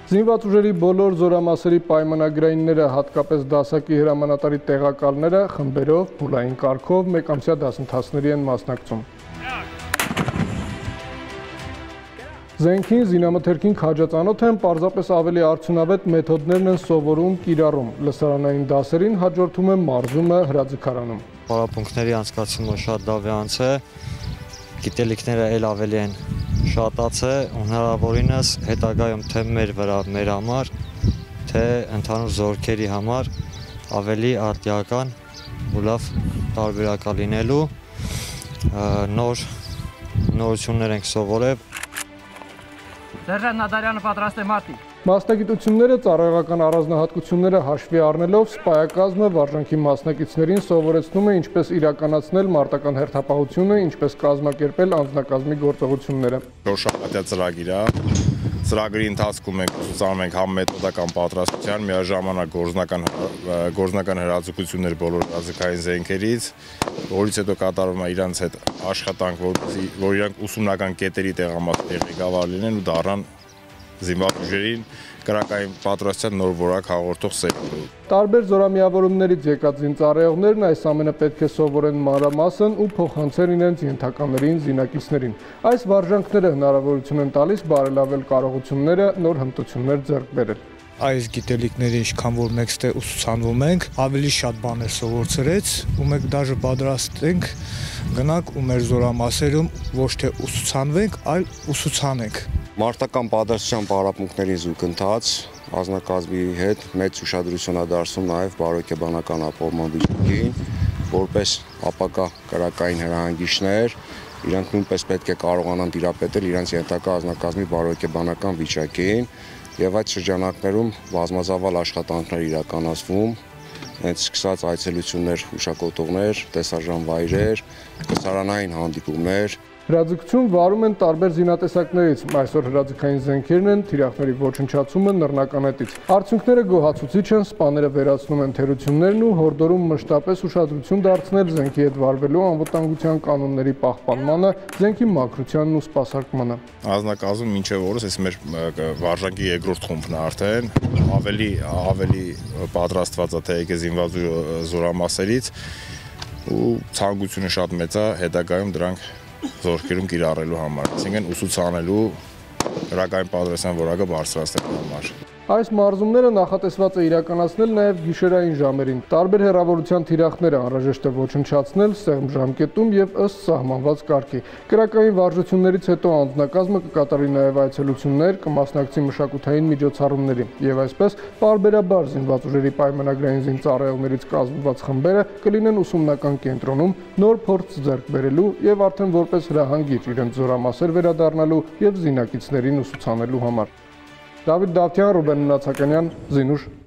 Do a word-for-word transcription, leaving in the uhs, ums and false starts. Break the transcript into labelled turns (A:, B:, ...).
A: Զինված ուժերի բոլոր զորամասերի պայմանագրայինները, հատկապես դասակի հրամանատարի տեղակալները, խմբերով, փուլային կարգով մեկամսյա դասընթացների են մասնակցում։ Զենքին, զինամթերքին քաջածանոթ են, պարզապես ավելի արդյունավետ մեթոդներն են սովորում, կիրառում։ Լսարանային դասերին հաջորդում է մարզումը, հրաձգարանում։
B: Պարապմունքների անցկացումը շատ լավ է անցել, գիտելիքները էլ ավելի են շատացել, հնարավորինս հետագայում թե մեր վրա, մեր համար, թե ընդհանուր զորքերի համար ավելի արդիական ու լավ տարբերակա լինելու, նոր նորություններ ենք սովորել։
C: Սերժանտ Նադարյանը պատրաստ է մարտի։
A: Մասնագիտությունները, ծառայողական առանձնահատկությունները հաշվի առնելով, սպայակազմը վարժանքի մասնակիցներին սովորեցնում է ինչպես իրականացնել մարտական հերթապահությունը, ինչպես կազմակերպել անձնակազմի գործողությունները։
D: Շաբաթյա ծրագիր է, ծրագրի ընթացքում մենք ուսուցանում ենք համ մեթոդական պատրաստության, միաժամանակ գործնական գործնական հրաձգություններ բոլոր հրաձգային զենքերից, որից հետո կատարվում է իրանց հետ աշխատանք, որ իրանք ուսումնական կետերի տեղամասերի ղեկավար լինեն ու դառնան զինված ուժերին կրակային պատրաստության նոր որակ հաղորդող սերունդը։
A: Տարբեր զորամիավորումներից եկած զինծառայողներն այս ամենը պետք է սովորեն մանրամասն ու փոխանցեն իրենց ենթականերին, զինակիցներին։ Այս վարժանքները հնարավորություն են տալիս բարելավել կարողությունները, նոր հմտություններ ձեռք բերել։
E: Այս գիտելիքների ինչքան որ մենք ստե ուսուցանվում ենք, ավելի շատ բաներ սովորեցրեց, ու մենք դաժե պատրաստ ենք գնանք ու մեր զորամասերում ոչ թե ուսուցանվենք, այլ ուսուցանենք։
F: Մարտական պատրաստության պարապմունքների զուգընթաց ազնագազմի հետ մեծ ուշադրություն է դարձում նաև բարոյկեբանական ապահովման վիճակին, որպես ապակա կրակային հրահանգիչներ, իրանք նույնպես պետք է կարողանան տիրապետել իրենց ենթակա ազնագազմի բարոյկեբանական վիճակին, եւ այդ շրջանակներում բազմազավալ աշխատանքներ իրականացվում, հենց սկսած այցելություններ, հուշակոթողներ, տեսարժան վայրեր, տեսարանային հանդիպումներ։
A: Հրաձգություն վարում են տարբեր զինատեսակներից, այսօր հրաձգային զենքերն են, թիրախների ոչնչացումը նռնականետից։ Արդյունքները գոհացուցիչ են, սպաները վերացնում են թերություններն ու հորդորում մշտապես ուշադրություն դարձնել զենքի հետ վարվելու անվտանգության կանոնների պահպանմանը, զենքի մաքրությանն ու սպասարկմանը։
D: Ազնագազում մինչև օրս այս մեր վարժանքի երկրորդ խումբն է արդեն, ավելի ավելի պատրաստված է թե եկե զինված զորամասերից ու ցանկությունը շատ մեծ է հետագայում դրանք զորքերում կիրառելու համար, այսինքն ուսուցանելու կրակային պատրաստության որակը բարձրացնելու համար։
A: Այս մարզումները նախատեսված է իրականացնել նաև գիշերային ժամերին։ Տարբեր հեռավորության թիրախները անհրաժեշտ է ոչնչացնել սեղմ ժամկետում եւ ըստ սահմանված կարգի։ Կրակային վարժություններից հետո անձնակազմը կկատարի նաև այցելություններ, կմասնակցի մշակութային միջոցառումների եւ այսպես պարբերաբար զինված ուժերի պայմանագրային զինծառայողներից կազմված խմբերը կլինեն ուսումնական կենտրոնում նոր փորձ ձեռք բերելու եւ արդեն որպես հրահանգիչ իրենց զորամասեր վերադառնալու եւ զինակիցներին ուսուցանելու համար։ Դավիթ Դավթյան, Ռուբեն Նացականյան, Զինուշ։